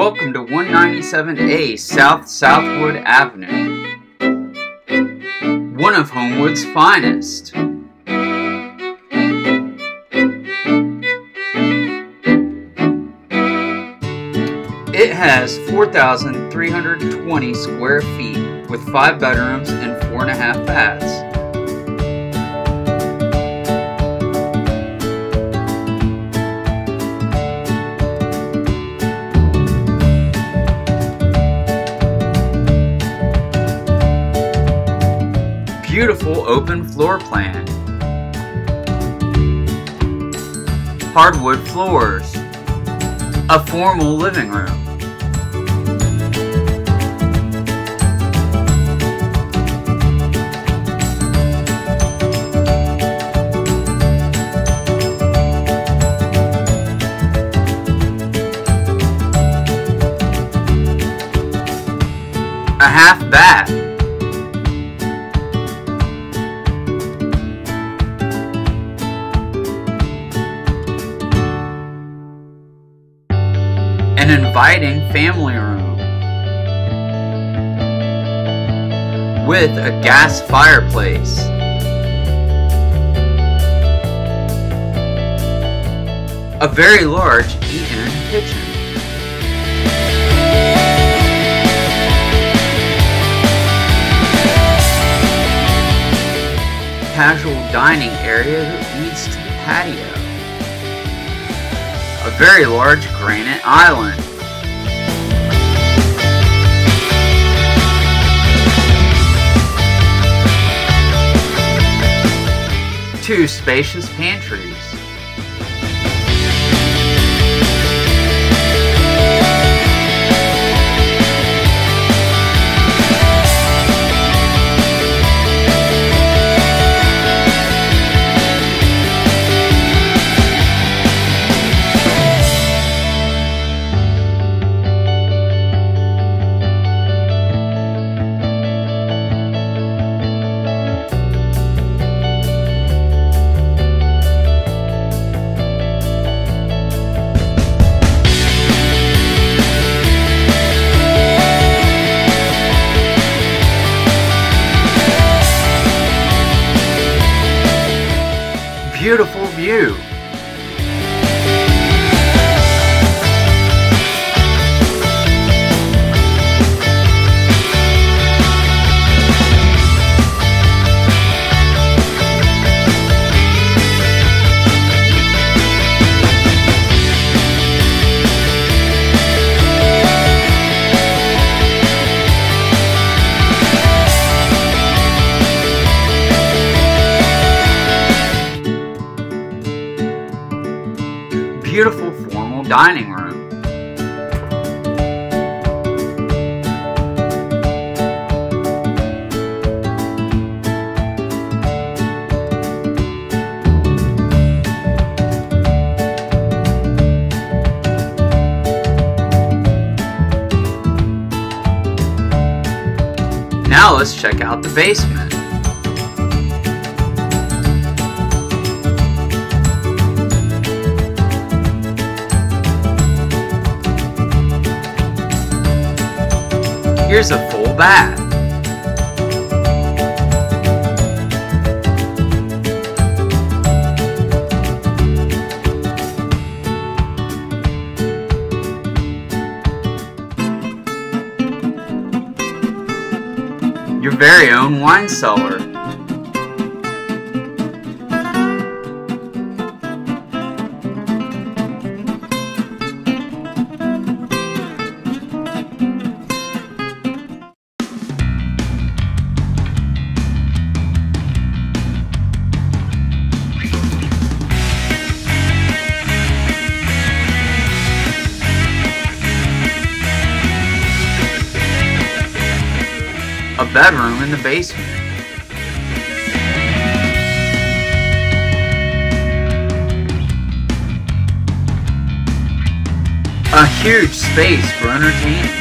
Welcome to 197A South Southwood Avenue, one of Homewood's finest. It has 4,320 square feet with 5 bedrooms and 4.5 baths. Beautiful open floor plan. Hardwood floors. A formal living room. A half bath. An inviting family room with a gas fireplace. A very large eat-in kitchen. Casual dining area that leads to the patio. A very large granite island. Two spacious pantries. Beautiful view. Beautiful formal dining room. Now let's check out the basement. Here's a full bath. Your very own wine cellar. A bedroom in the basement. A huge space for entertaining.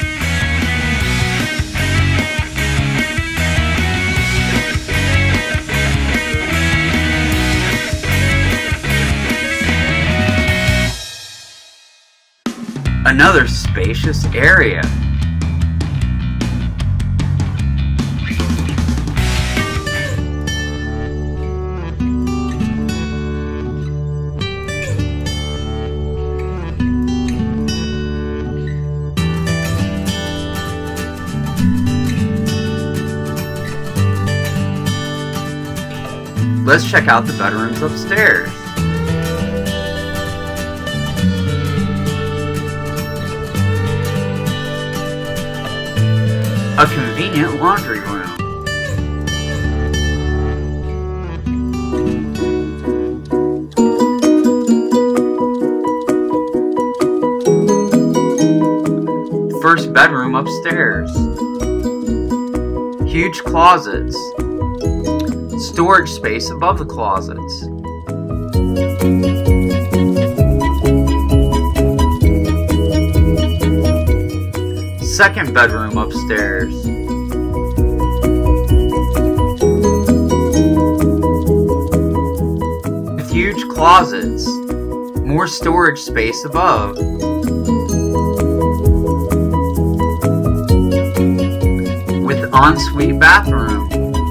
Another spacious area. Let's check out the bedrooms upstairs. A convenient laundry room. First bedroom upstairs. Huge closets. Storage space above the closets. Second bedroom upstairs. With huge closets. More storage space above. With ensuite bathroom.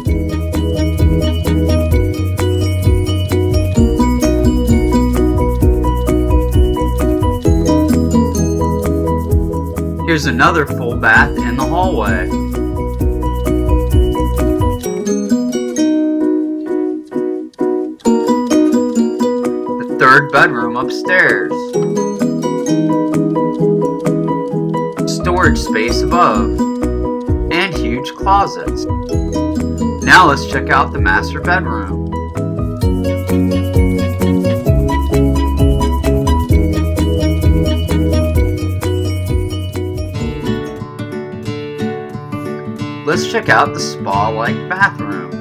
Here's another full bath in the hallway. The third bedroom upstairs. Storage space above. And huge closets. Now let's check out the master bedroom. Let's check out the spa-like bathroom.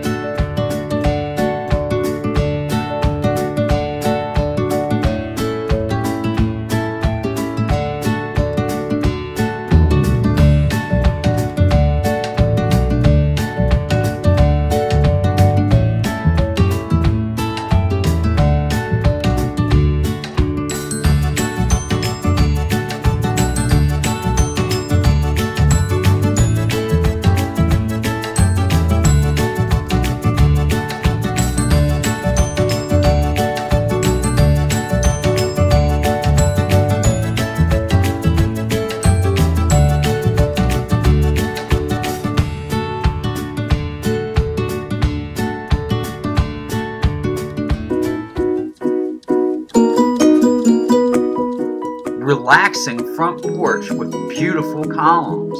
Relaxing front porch with beautiful columns.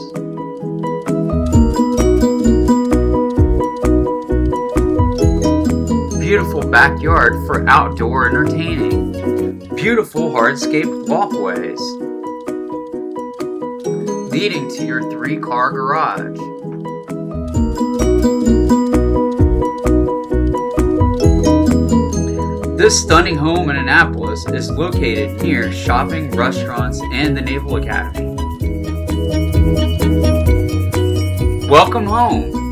Beautiful backyard for outdoor entertaining. Beautiful hardscaped walkways leading to your 3-car garage. This stunning home in Annapolis is located near shopping, restaurants, and the Naval Academy. Welcome home!